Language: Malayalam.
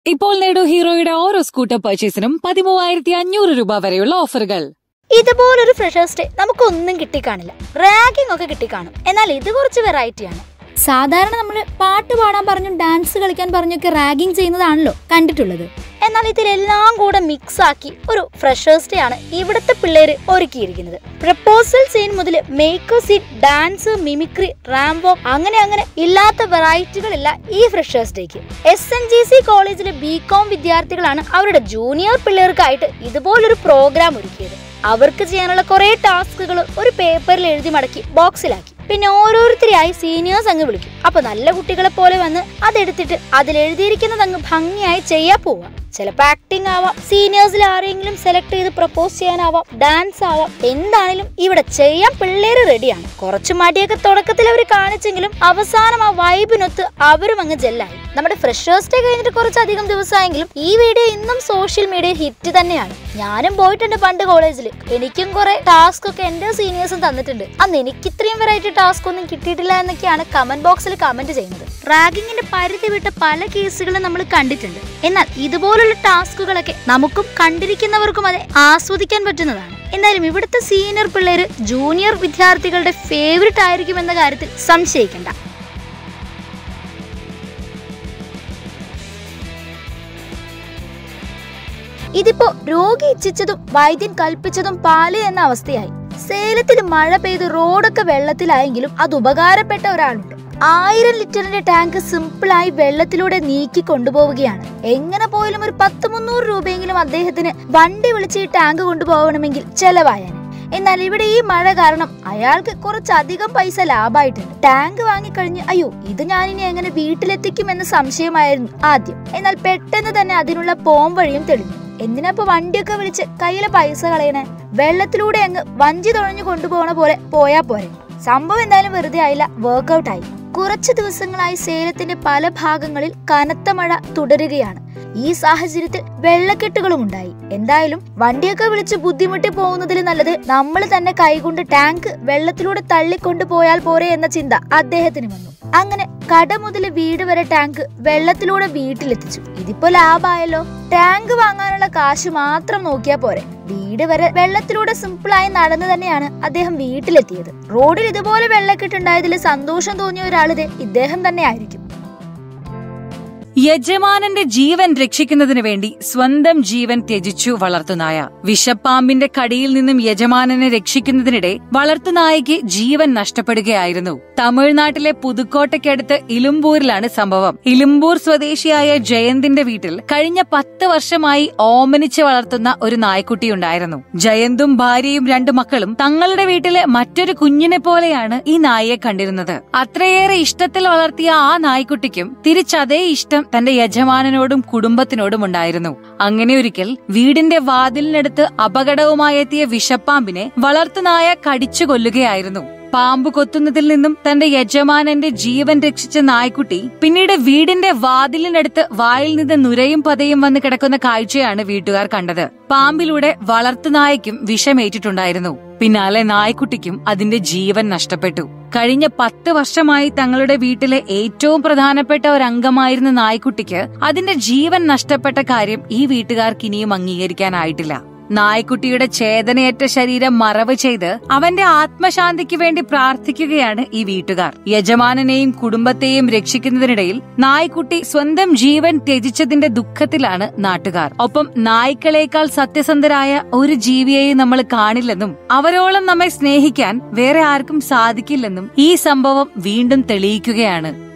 ഇപ്പോൾ നേടൂ ഹീറോയുടെ ഓരോ സ്കൂട്ടർ പർച്ചേസിനും 13,500 രൂപ വരെയുള്ള ഓഫറുകൾ. ഇതുപോലൊരു ഫ്രഷേഴ്സ് ഡേ നമുക്കൊന്നും കിട്ടിക്കാണില്ല. റാഗിംഗ് ഒക്കെ കിട്ടിക്കാണും. എന്നാൽ ഇത് കുറച്ച് വെറൈറ്റിയാണ്. സാധാരണ നമ്മൾ പാട്ട് പാടാൻ പറഞ്ഞും ഡാൻസ് കളിക്കാൻ പറഞ്ഞൊക്കെ റാഗിംഗ് ചെയ്യുന്നതാണല്ലോ കണ്ടിട്ടുള്ളത്. എന്നാൽ ഇതിലെല്ലാം കൂടെ മിക്സ് ആക്കി ഒരു ഫ്രഷേഴ്സ് ഡേ ആണ് ഇവിടുത്തെ പിള്ളേര് ഒരുക്കിയിരിക്കുന്നത്. പ്രപ്പോസൽ സീൻ മുതൽ maker scene, dance, mimicry, Rambo, അങ്ങനെ ഇല്ലാത്ത വെറൈറ്റികളില്ല ഈ ഫ്രഷേഴ്സ് ഡേക്ക്. SNGC കോളേജിലെ BCom വിദ്യാർത്ഥികളാണ് അവരുടെ ജൂനിയർ പിള്ളേർക്കായിട്ട് ഇതുപോലൊരു പ്രോഗ്രാം ഒരുക്കിയത്. അവർക്ക് ചെയ്യാനുള്ള കുറെ ടാസ്കുകൾ ഒരു പേപ്പറിൽ എഴുതി മടക്കി ബോക്സിലാക്കി. പിന്നെ ഓരോരുത്തരെയായി സീനിയേഴ്സ് അങ്ങ് വിളിക്കും. അപ്പൊ നല്ല കുട്ടികളെ പോലെ വന്ന് അതെടുത്തിട്ട് അതിലെഴുതിയിരിക്കുന്നത് അങ്ങ് ഭംഗിയായി ചെയ്യാൻ പോവാ. ചിലപ്പോൾ ആക്ടിങ് ആവാം, സീനിയേഴ്സിൽ ആരെങ്കിലും സെലക്ട് ചെയ്ത് പ്രപ്പോസ് ചെയ്യാനാവാം, ഡാൻസ് ആവാം. എന്താണെങ്കിലും ഇവിടെ ചെയ്യാൻ പിള്ളേര് റെഡിയാണ്. കുറച്ചു മടിയൊക്കെ തുടക്കത്തിൽ അവർ കാണിച്ചെങ്കിലും അവസാനം ആ വൈബിനൊത്ത് അവരും അങ്ങ് ജെല്ലായി. നമ്മുടെ ഫ്രഷേഴ്സ് ഡേ കഴിഞ്ഞിട്ട് കുറച്ചധികം ദിവസമായെങ്കിലും ഈ വീഡിയോ ഇന്നും സോഷ്യൽ മീഡിയയിൽ ഹിറ്റ് തന്നെയാണ്. ഞാനും പോയിട്ടുണ്ട് പണ്ട് കോളേജിൽ. എനിക്കും കുറെ ടാസ്ക് ഒക്കെ എന്റെ സീനിയേഴ്സും തന്നിട്ടുണ്ട്. അന്ന് എനിക്ക് ഇത്രയും വെറൈറ്റി ടാസ്ക് ഒന്നും കിട്ടിയിട്ടില്ല എന്നൊക്കെയാണ് കമന്റ് ബോക്സിൽ കമന്റ് ചെയ്യുന്നത്. റാഗിങ്ങിന്റെ പരിധി വിട്ട പല കേസുകളും നമ്മൾ കണ്ടിട്ടുണ്ട്. എന്നാൽ ഇതുപോലുള്ള ടാസ്കുകളൊക്കെ നമുക്കും കണ്ടിരിക്കുന്നവർക്കും അത് ആസ്വദിക്കാൻ പറ്റുന്നതാണ്. എന്നാലും ഇവിടുത്തെ സീനിയർ പിള്ളേര് ജൂനിയർ വിദ്യാർത്ഥികളുടെ ഫേവറിറ്റ് ആയിരിക്കും എന്ന കാര്യത്തിൽ സംശയിക്കണ്ട. ഇതിപ്പോ രോഗി ഇച്ഛിച്ചതും വൈദ്യൻ കൽപ്പിച്ചതും പാല് എന്ന അവസ്ഥയായി. സേലത്തിൽ മഴ പെയ്ത് റോഡൊക്കെ വെള്ളത്തിലായെങ്കിലും അത് ഉപകാരപ്പെട്ട ഒരാളുണ്ട്. 1000 ലിറ്ററിന്റെ ടാങ്ക് സിമ്പിളായി വെള്ളത്തിലൂടെ നീക്കി കൊണ്ടുപോവുകയാണ്. എങ്ങനെ പോയാലും ഒരു 100-300 രൂപയെങ്കിലും അദ്ദേഹത്തിന് വണ്ടി വിളിച്ച് ഈ ടാങ്ക് കൊണ്ടുപോകണമെങ്കിൽ ചെലവായാണ്. എന്നാൽ ഇവിടെ ഈ മഴ കാരണം അയാൾക്ക് കുറച്ചധികം പൈസ ലാഭമായിട്ടുണ്ട്. ടാങ്ക് വാങ്ങിക്കഴിഞ്ഞ് അയ്യോ ഇത് ഞാനിനി എങ്ങനെ വീട്ടിലെത്തിക്കുമെന്ന് സംശയമായിരുന്നു ആദ്യം. എന്നാൽ പെട്ടെന്ന് തന്നെ അതിനുള്ള പോം വഴിയും തെളിഞ്ഞു. എന്തിനാപ്പോ വണ്ടിയൊക്കെ വിളിച്ച് കയ്യിലെ പൈസ കളയണേ? വെള്ളത്തിലൂടെ അങ്ങ് വഞ്ചി തുഴഞ്ഞു കൊണ്ടുപോകണ പോലെ പോയാ പോരെ. സംഭവം എന്തായാലും വെറുതെ ആയില്ല, വർക്ക്ഔട്ടായി. കുറച്ചു ദിവസങ്ങളായി സേലത്തിന്റെ പല ഭാഗങ്ങളിൽ കനത്ത മഴ തുടരുകയാണ്. ഈ സാഹചര്യത്തിൽ വെള്ളക്കെട്ടുകളും ഉണ്ടായി. എന്തായാലും വണ്ടിയൊക്കെ വിളിച്ച് ബുദ്ധിമുട്ടി പോകുന്നതിൽ നല്ലത് നമ്മൾ തന്നെ കൈകൊണ്ട് ടാങ്ക് വെള്ളത്തിലൂടെ തള്ളിക്കൊണ്ടു പോയാൽ പോരെ എന്ന ചിന്ത അദ്ദേഹത്തിന് വന്നു. അങ്ങനെ കട മുതൽ വീട് വരെ ടാങ്ക് വെള്ളത്തിലൂടെ വീട്ടിലെത്തിച്ചു. ഇതിപ്പോ ലാഭമായല്ലോ. ടാങ്ക് വാങ്ങാനുള്ള കാശ് മാത്രം നോക്കിയാ പോരെ. വീട് വരെ വെള്ളത്തിലൂടെ സിമ്പിളായി നടന്നു തന്നെയാണ് അദ്ദേഹം വീട്ടിലെത്തിയത്. റോഡിൽ ഇതുപോലെ വെള്ളക്കെട്ടുണ്ടായതിൽ സന്തോഷം തോന്നിയ ഒരാളിത് ഇദ്ദേഹം തന്നെ ആയിരിക്കും. യജമാനന്റെ ജീവൻ രക്ഷിക്കുന്നതിന് വേണ്ടി സ്വന്തം ജീവൻ ത്യജിച്ചു വളർത്തുനായ. വിഷപ്പാമ്പിന്റെ കടിയിൽ നിന്നും യജമാനനെ രക്ഷിക്കുന്നതിനിടെ വളർത്തുനായയ്ക്ക് ജീവൻ നഷ്ടപ്പെടുകയായിരുന്നു. തമിഴ്നാട്ടിലെ പുതുക്കോട്ടയ്ക്കടുത്ത് ഇലുമ്പൂരിലാണ് സംഭവം. ഇലുമ്പൂർ സ്വദേശിയായ ജയന്തിന്റെ വീട്ടിൽ കഴിഞ്ഞ 10 വർഷമായി ഓമനിച്ച് വളർത്തുന്ന ഒരു നായ്ക്കുട്ടിയുണ്ടായിരുന്നു. ജയന്തും ഭാര്യയും 2 മക്കളും തങ്ങളുടെ വീട്ടിലെ മറ്റൊരു കുഞ്ഞിനെ പോലെയാണ് ഈ നായയെ കണ്ടിരുന്നത്. അത്രയേറെ ഇഷ്ടത്തിൽ വളർത്തിയ ആ നായ്ക്കുട്ടിക്കും തിരിച്ചതേ ഇഷ്ടം തന്റെ യജമാനനോടും കുടുംബത്തിനോടും ഉണ്ടായിരുന്നു. അങ്ങനെ ഒരിക്കൽ വീടിന്റെ വാതിലിനടുത്ത് അപകടവുമായി എത്തിയ വിഷപ്പാമ്പിനെ വളർത്തുനായ കടിച്ചു കൊല്ലുകയായിരുന്നു. പാമ്പ് കൊത്തുന്നതിൽ നിന്നും തന്റെ യജമാനന്റെ ജീവൻ രക്ഷിച്ച നായ്ക്കുട്ടി പിന്നീട് വീടിന്റെ വാതിലിനടുത്ത് വായിൽ നിന്ന് നുരയും പതയും വന്ന് കിടക്കുന്ന കാഴ്ചയാണ് വീട്ടുകാർ കണ്ടത്. പാമ്പിലൂടെ വളർത്തുനായയ്ക്കും വിഷമേറ്റിട്ടുണ്ടായിരുന്നു. പിന്നാലെ നായ്ക്കുട്ടിക്കും അതിന്റെ ജീവൻ നഷ്ടപ്പെട്ടു. കഴിഞ്ഞ 10 വർഷമായി തങ്ങളുടെ വീട്ടിലെ ഏറ്റവും പ്രധാനപ്പെട്ട ഒരു അംഗമായിരുന്ന നായ്ക്കുട്ടിക്ക് അതിന്റെ ജീവൻ നഷ്ടപ്പെട്ട കാര്യം ഈ വീട്ടുകാർക്ക് ഇനിയും അംഗീകരിക്കാനായിട്ടില്ല. നായ്ക്കുട്ടിയുടെ ചേതനയേറ്റ ശരീരം മറവ് ചെയ്ത് അവന്റെ ആത്മശാന്തിക്ക് വേണ്ടി പ്രാർത്ഥിക്കുകയാണ് ഈ വീട്ടുകാർ. യജമാനനെയും കുടുംബത്തെയും രക്ഷിക്കുന്നതിനിടയിൽ നായ്ക്കുട്ടി സ്വന്തം ജീവൻ ത്യജിച്ചതിന്റെ ദുഃഖത്തിലാണ് നാട്ടുകാർ. ഒപ്പം നായ്ക്കളേക്കാൾ സത്യസന്ധരായ ഒരു ജീവിയെയും നമ്മൾ കാണില്ലെന്നും അവരോളം നമ്മെ സ്നേഹിക്കാൻ വേറെ ആർക്കും സാധിക്കില്ലെന്നും ഈ സംഭവം വീണ്ടും തെളിയിക്കുകയാണ്.